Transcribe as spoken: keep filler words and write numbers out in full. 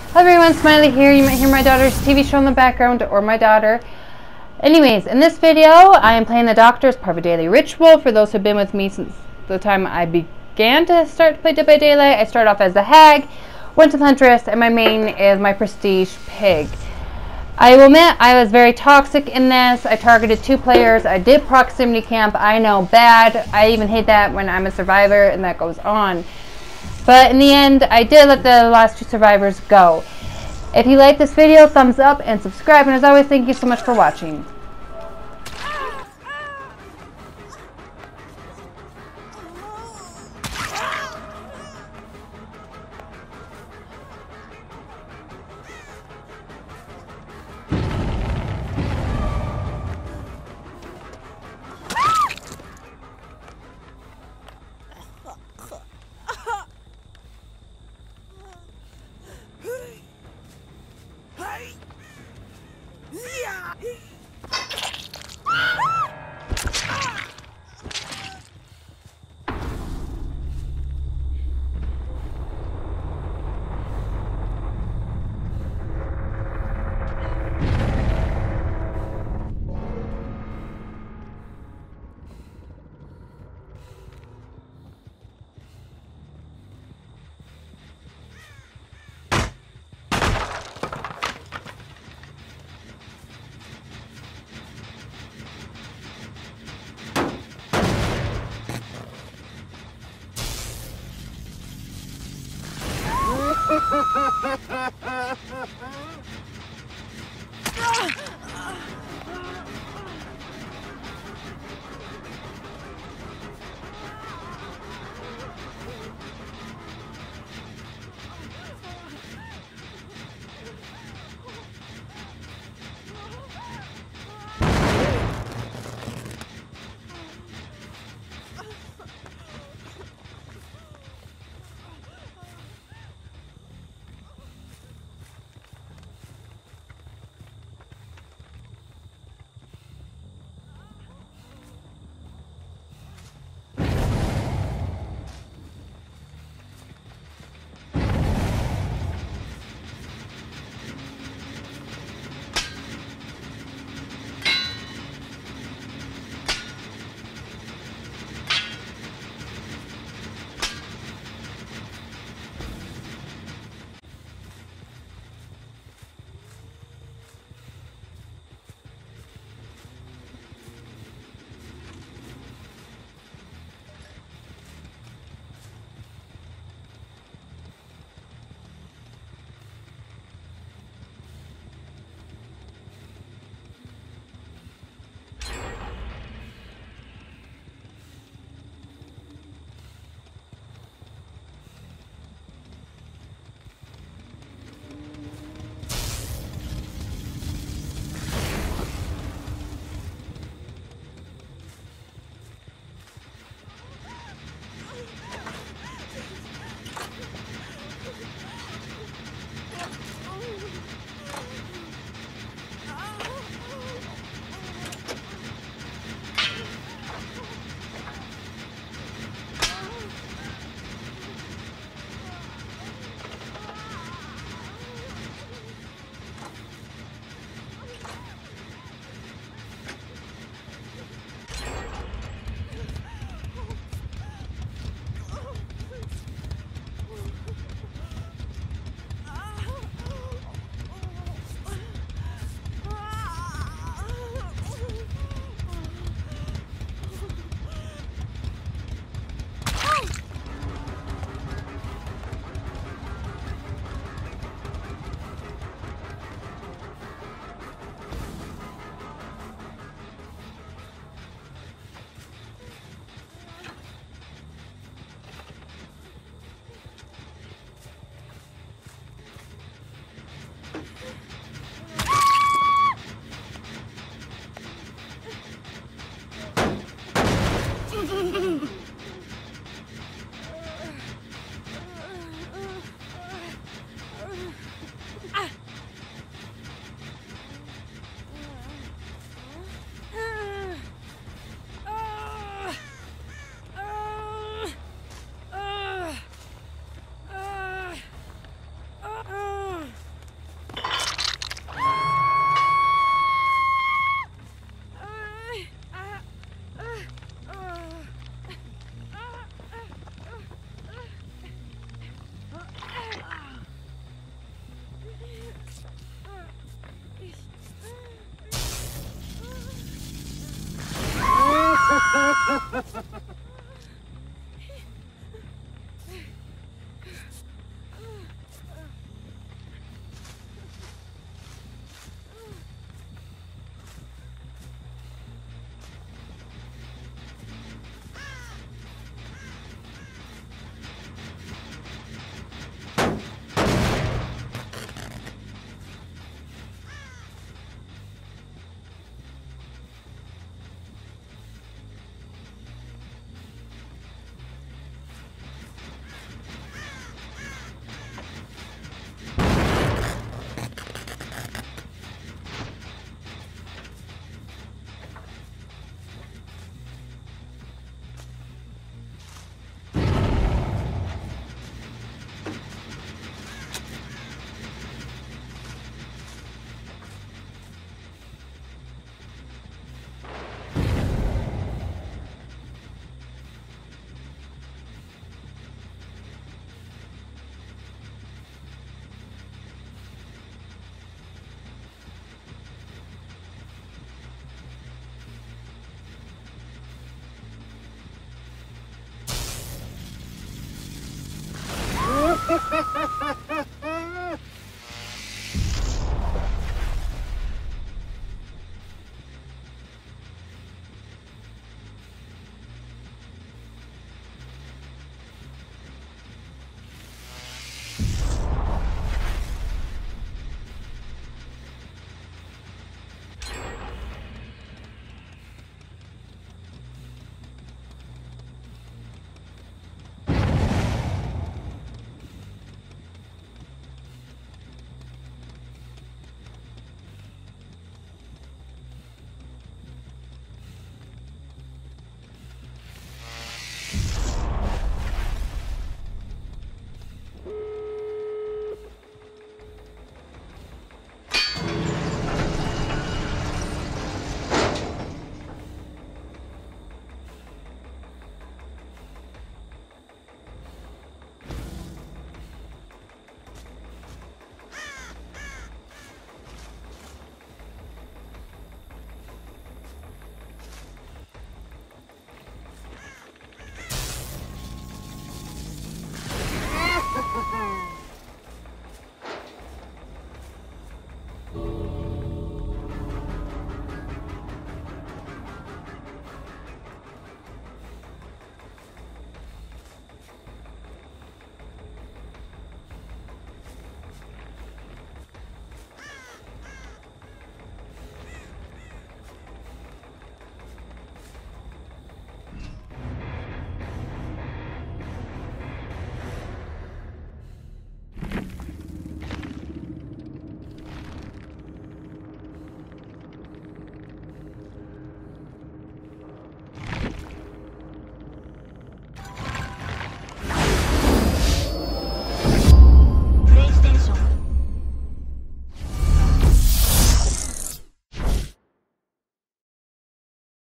Hello everyone, Smiley here. You might hear my daughter's T V show in the background or my daughter. Anyways, in this video, I am playing the Doctor as part of a daily ritual. For those who have been with me since the time I began to start to play Dead by Daylight, I started off as the Hag, went to the Huntress, and my main is my Prestige Pig. I will admit, I was very toxic in this. I targeted two players. I did proximity camp. I know, bad. I even hate that when I'm a survivor and that goes on. But in the end, I did let the last two survivors go. If you like this video, thumbs up and subscribe. And as always, thank you so much for watching.